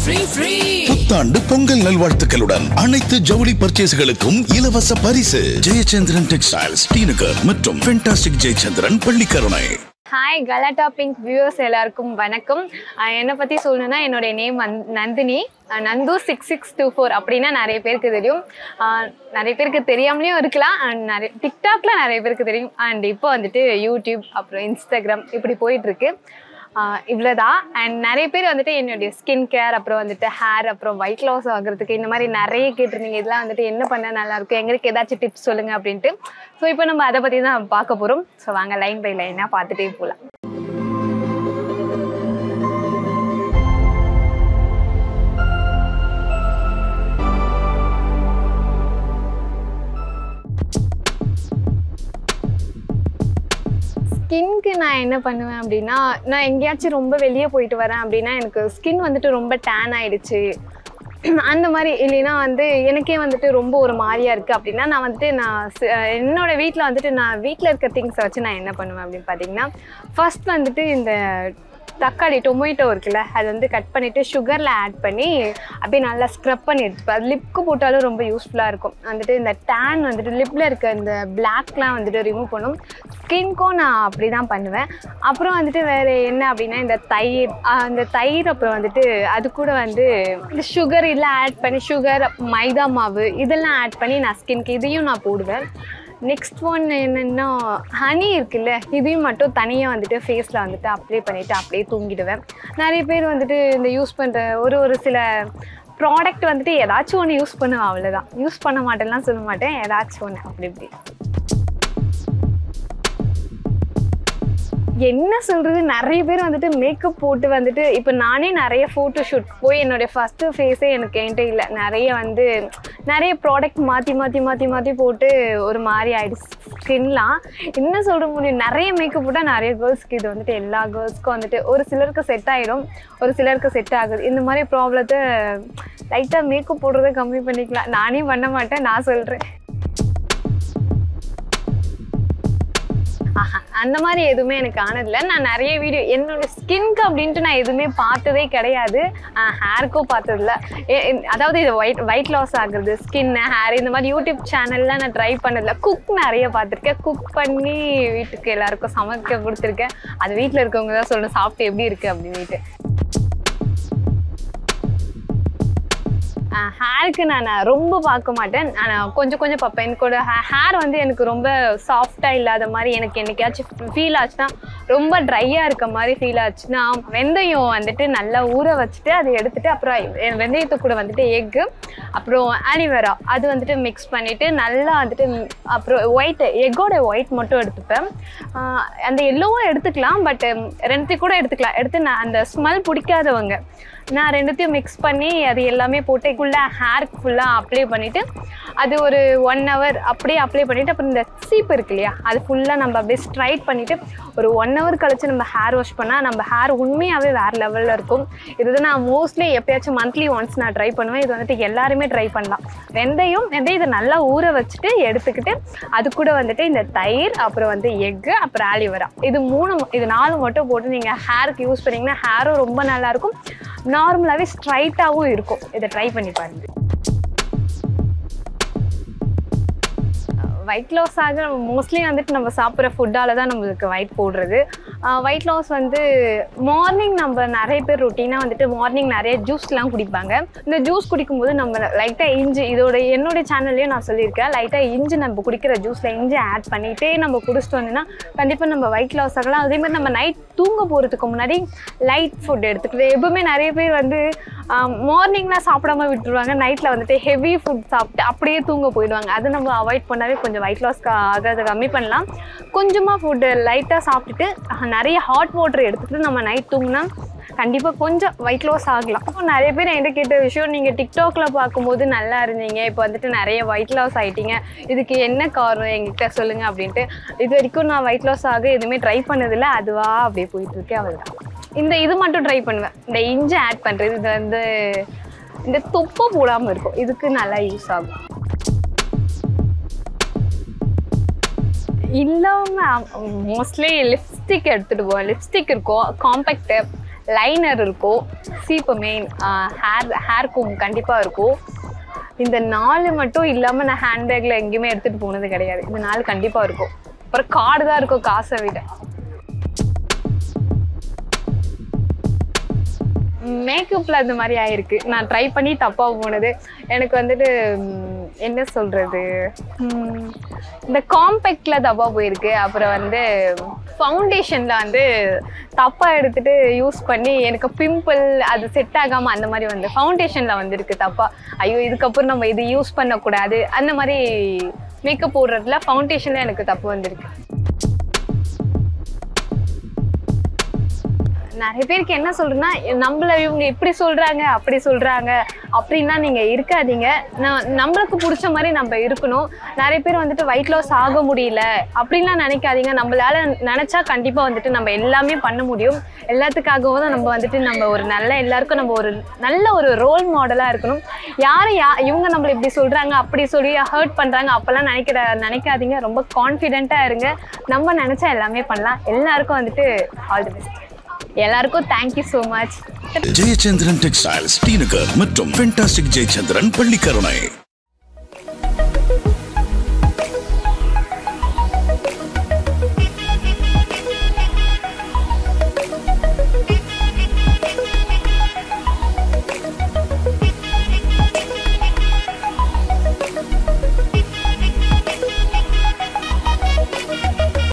புத்தாண்டு பொங்கல் நல்வாழ்த்துக்களுடன் அனைத்து ஜவுளி பர்ச்சேஸ்களுக்கும் இலவச பரிசு. ஜெயச்சந்திரன் டெக்ஸ்டைல்ஸ் டிநகர் மற்றும் fantastic Jayachandran Pallikaranai. Hi Galatta Pink viewers எல்லாருக்கும் வணக்கம். என்னை பற்றி சொல்லணும்னா என்னுடைய நேம் நந்தினி, நந்து 6624 அப்படின்னா நிறைய பேருக்கு தெரியும், நிறைய பேருக்கு தெரியாமலேயும் இருக்கலாம், நிறைய டிக்டாக்ல நிறைய பேருக்கு தெரியும். அண்ட் இப்போ வந்துட்டு யூடியூப் அப்புறம் இன்ஸ்டாகிராம் இப்படி போயிட்டுருக்கு. இவ்வளோதான். அண்ட் நிறைய பேர் வந்துட்டு என்னுடைய ஸ்கின் கேர் அப்புறம் வந்துட்டு ஹேர் அப்புறம் வெயிட் லாஸ் ஆகிறதுக்கு இந்த மாதிரி நிறைய கேட்டிருந்தீங்க. இதெல்லாம் வந்துட்டு என்ன பண்ணால் நல்லாயிருக்கும், எங்களுக்கு ஏதாச்சும் டிப்ஸ் சொல்லுங்கள் அப்படின்ட்டு. ஸோ இப்போ நம்ம அதை பற்றி தான் பார்க்க போகிறோம். ஸோ வாங்க லைன் பை லைனாக பார்த்துட்டே போகலாம். ஸ்கின்க்கு நான் என்ன பண்ணுவேன் அப்படின்னா, நான் எங்கேயாச்சும் ரொம்ப வெளியே போயிட்டு வரேன் அப்படின்னா எனக்கு ஸ்கின் வந்துட்டு ரொம்ப டேன் ஆகிடுச்சு அந்த மாதிரி, இல்லைன்னா வந்து எனக்கே வந்துட்டு ரொம்ப ஒரு மாதிரியாக இருக்குது அப்படின்னா நான் வந்துட்டு என்னோடய வீட்டில் வந்துட்டு நான் வீட்டில் இருக்க திங்ஸை வச்சு நான் என்ன பண்ணுவேன் அப்படின்னு பார்த்தீங்கன்னா, ஃபர்ஸ்ட் வந்துட்டு இந்த தக்காளி டொமேட்டோ இருக்குல்ல, அது வந்து கட் பண்ணிவிட்டு சுகரில் ஆட் பண்ணி அப்படியே நல்லா ஸ்க்ரப் பண்ணி எடுத்துப்பேன். அது லிப்க்கு போட்டாலும் ரொம்ப யூஸ்ஃபுல்லாக இருக்கும். வந்துட்டு இந்த டேன் வந்துட்டு லிப்பில் இருக்க இந்த பிளாக்லாம் வந்துட்டு ரிமூவ் பண்ணும். ஸ்கின்க்கும் நான் அப்படி தான் பண்ணுவேன். அப்புறம் வந்துட்டு வேறு என்ன அப்படின்னா இந்த தயிர் அப்புறம் வந்துட்டு அது கூட வந்து இந்த சுகர் இதெல்லாம் ஆட் பண்ணி சுகர் மைதா மாவு இதெல்லாம் ஆட் பண்ணி நான் ஸ்கின்க்கு இதையும் நான் போடுவேன். நெக்ஸ்ட் ஒன் என்னென்னா ஹனி இருக்குல்ல, இதையும் மட்டும் தனியாக வந்துட்டு ஃபேஸில் வந்துட்டு அப்ளை பண்ணிவிட்டு அப்படியே தூங்கிடுவேன். நிறைய பேர் வந்துட்டு இந்த யூஸ் பண்ணுற ஒரு சில ப்ராடக்ட் வந்துட்டு ஏதாச்சும் ஒன்று யூஸ் பண்ணுவேன், அவ்வளோதான். யூஸ் பண்ண மாட்டேன்லாம் சொல்ல மாட்டேன், ஏதாச்சும் ஒன்று அப்படி இப்படி. என்ன சொல்கிறது, நிறைய பேர் வந்துட்டு மேக்கப் போட்டு வந்துட்டு இப்போ நானே நிறைய ஃபோட்டோ ஷூட் போய் என்னுடைய ஃபஸ்ட்டு ஃபேஸே என்கிட்ட இல்லை. நிறைய ப்ராடக்ட் மாற்றி போட்டு ஒரு மாதிரி ஆகிடுச்சு ஸ்கின்லாம். என்ன சொல்கிற முடியும், நிறைய மேக்கப் போட்டால் நிறைய கேர்ள்ஸ்க்கு இது வந்துட்டு எல்லா கேர்ள்ஸ்க்கும் வந்துட்டு ஒரு சிலருக்கு செட் ஆகிடும், ஒரு சிலருக்கு செட் ஆகுது. இந்த மாதிரி ப்ராப்ளத்தை லைட்டாக மேக்கப் போடுறதை கம்மி பண்ணிக்கலாம். நானே பண்ண மாட்டேன், நான் சொல்கிறேன். அந்த மாதிரி எதுவுமே எனக்கு ஆனதில்லை. நான் நிறைய வீடியோ என்னோட ஸ்கின்க்கு அப்படின்ட்டு நான் எதுவுமே பார்த்ததே கிடையாது, ஹேருக்கும் பார்த்ததில்ல. அதாவது இது வெயிட் லாஸ் ஆகுறது, ஸ்கின் ஹேர் இந்த மாதிரி யூடியூப் சேனல்லாம் நான் ட்ரை பண்ணதில்லை. குக் நிறைய பார்த்துருக்கேன், குக் பண்ணி வீட்டுக்கு எல்லாருக்கும் சமைக்க கொடுத்துருக்கேன். அது வீட்டில் இருக்கவங்க தான் சொல்லணும் சாப்பிட்டு எப்படி இருக்குது அப்படின்ட்டு. ஹேருக்கு நான் ரொம்ப பார்க்க மாட்டேன், நான் கொஞ்சம் பார்ப்பேன். எனக்கோட ஹேர் வந்து எனக்கு ரொம்ப சாஃப்டாக இல்லாத மாதிரி எனக்கு என்னைக்காச்சும் ஃபீல் ஆச்சுன்னா, ரொம்ப ட்ரையாக இருக்க மாதிரி ஃபீல் ஆச்சுன்னா வெந்தயம் வந்துட்டு நல்லா ஊற வச்சுட்டு அதை எடுத்துகிட்டு அப்புறம் வெந்தயத்தை கூட வந்துட்டு எக்கு அப்புறம் ஆலிவேரா அது வந்துட்டு மிக்ஸ் பண்ணிவிட்டு நல்லா வந்துட்டு அப்புறம் எக்கோட ஒயிட் மட்டும் எடுத்துப்பேன். அந்த எல்லோவும் எடுத்துக்கலாம், பட் ரெண்டுத்தையும் கூட எடுத்து நான் அந்த ஸ்மெல் பிடிக்காதவங்க நான் ரெண்டுத்தையும் மிக்ஸ் பண்ணி அது எல்லாமே போட்டு ஹேருக்கு ஃபுல்லாக அப்ளை பண்ணிவிட்டு அது ஒரு 1 hour அப்படியே அப்ளை பண்ணிவிட்டு அப்புறம் இந்த சீப்பு இருக்கு இல்லையா அது ஃபுல்லாக நம்ம அப்படியே ஸ்ட்ரைட் பண்ணிவிட்டு ஒரு 1 hour கழிச்சு நம்ம ஹேர் வாஷ் பண்ணால் நம்ம ஹேர் உண்மையாகவே வேறு லெவலில் இருக்கும். இது நான் மோஸ்ட்லி எப்பயாச்சும் மந்த்லி ஒன்ஸ் நான் ட்ரை பண்ணுவேன். இது வந்துட்டு எல்லாருமே ட்ரை பண்ணலாம். வெந்தயம் இதை நல்லா ஊற வச்சுட்டு எடுத்துக்கிட்டு அது கூட வந்துட்டு இந்த தயிர் அப்புறம் வந்து எக்கு அப்புறம் ஆலிவேரா இது 4 மட்டும் போட்டு நீங்கள் ஹேருக்கு யூஸ் பண்ணிங்கன்னா ஹேரும் ரொம்ப நல்லாயிருக்கும், நார்மலாகவே ஸ்ட்ரைட்டாகவும் இருக்கும். இதை ட்ரை பண்ணி பாருங்க. வெயிட் லாஸ் ஆக மோஸ்ட்லி வந்துட்டு நம்ம சாப்பிட்ற ஃபுட்டால் தான் நம்மளுக்கு வெயிட் போடுறது. வெயிட் லாஸ் வந்து மார்னிங் நம்ம நிறைய பேர் ரொட்டீனாக வந்துட்டு மார்னிங் நிறைய ஜூஸ்லாம் குடிப்பாங்க. இந்த ஜூஸ் குடிக்கும்போது நம்ம லைட்டாக இஞ்சி என்னுடைய சேனல்லையும் நான் சொல்லியிருக்கேன், லைட்டாக இஞ்சி நம்ம குடிக்கிற ஜூஸில் இஞ்சி ஆட் பண்ணிகிட்டே நம்ம குடிச்சிட்டு வந்தோம்னா கண்டிப்பாக நம்ம வெயிட் லாஸ் ஆகலாம். அதேமாதிரி நம்ம நைட் தூங்க போகிறதுக்கு முன்னாடி லைட் ஃபுட் எடுத்துக்கிட்டு எப்பவுமே நிறைய பேர் வந்து மார்னிங்லாம் சாப்பிடாம விட்டுருவாங்க, நைட்டில் வந்துட்டு ஹெவி ஃபுட் சாப்பிட்டு அப்படியே தூங்க போயிடுவாங்க. அது நம்ம அவாய்ட் பண்ணாவே கொஞ்சம் வெயிட் லாஸ் ஆகிறத கம்மி பண்ணலாம். கொஞ்சமாக ஃபுட்டு லைட்டாக சாப்பிட்டுட்டு நிறைய ஹாட் வாட்டர் எடுத்துகிட்டு நம்ம நைட் தூங்கினா கண்டிப்பாக கொஞ்சம் வெயிட் லாஸ் ஆகலாம். அப்போ நிறைய பேர் என்கிட்ட கேட்ட விஷயம், நீங்கள் டிக்டாக்ல பார்க்கும்போது நல்லா இருந்தீங்க, இப்போ வந்துட்டு நிறைய வெயிட் லாஸ் ஆகிட்டீங்க, இதுக்கு என்ன காரணம் எங்ககிட்ட சொல்லுங்கள் அப்படின்ட்டு. இது வரைக்கும் நான் வெயிட் லாஸ் ஆக எதுவுமே ட்ரை பண்ணதில்லை, அதுவா அப்படியே போயிட்டுருக்கேன். அவ்வளோதான். இது மட்டும் ட்ரை பண்ணுவேன், இந்த இஞ்சி ஆட் பண்ணுறது. இது வந்து இந்த தொப்பை போடாமல் இருக்கும், இதுக்கு நல்லா யூஸ் ஆகும். இல்லாமல் மோஸ்ட்லி லிப்ஸ்டிக் எடுத்துகிட்டு போவேன். லிப்ஸ்டிக் இருக்கும், காம்பேக்டு லைனர் இருக்கும், சீப்பு மெயின், ஹேர் கூம் கண்டிப்பாக இருக்கும். இந்த 4 மட்டும் இல்லாமல் நான் ஹேண்ட்பேக்கில் எங்கேயுமே எடுத்துகிட்டு போனது கிடையாது. இந்த 4 கண்டிப்பாக இருக்கும். அப்புறம் கார்டு தான் இருக்கும் காசை விட. மேக்கப்பில் அந்த மாதிரி ஆயிருக்கு. நான் ட்ரை பண்ணி தப்பாக போனது. எனக்கு வந்துட்டு என்ன சொல்கிறது, இந்த காம்பேக்டில் தப்பாக போயிருக்கு. அப்புறம் வந்து ஃபவுண்டேஷனில் வந்து தப்பாக எடுத்துகிட்டு யூஸ் பண்ணி எனக்கு பிம்பிள் அது செட் ஆகாமல் அந்த மாதிரி வந்து ஃபவுண்டேஷனில் வந்துருக்கு தப்பாக. ஐயோ இதுக்கப்புறம் நம்ம இது யூஸ் பண்ணக்கூடாது அந்த மாதிரி மேக்கப் போடுறதுல ஃபவுண்டேஷனில் எனக்கு தப்பு வந்திருக்கு. நிறைய பேருக்கு என்ன சொல்றேன்னா, நம்மள இவங்க இப்படி சொல்றாங்க அப்படி சொல்றாங்க அப்படின்னா நீங்க இருக்காதீங்க. நம்மளுக்கு பிடிச்ச மாதிரி நம்ம இருக்கணும். நிறைய பேர் வந்துட்டு வெயிட் லாஸ் ஆக முடியல அப்படின்லாம் நினைக்காதீங்க. நம்மளால நினைச்சா கண்டிப்பா வந்துட்டு நம்ம எல்லாமே பண்ண முடியும். எல்லாத்துக்காகவும் தான் நம்ம வந்துட்டு நம்ம ஒரு எல்லாருக்கும் நம்ம ஒரு நல்ல ஒரு ரோல் மாடலா இருக்கணும். இவங்க நம்மள இப்படி சொல்றாங்க அப்படி சொல்லி ஹர்ட் பண்றாங்க அப்பெல்லாம் நினைக்காதீங்க. ரொம்ப கான்ஃபிடென்ட்டா இருங்க. நம்ம நினைச்சா எல்லாமே பண்ணலாம். எல்லாருக்கும் வந்துட்டு ஆல் தி பெஸ்ட். எல்லாருக்கும் thank you so much. Jayachandran textiles, T Nagar மற்றும் ஃபென்டாஸ்டிக் ஜெயச்சந்திரன், பள்ளிக்கரணை.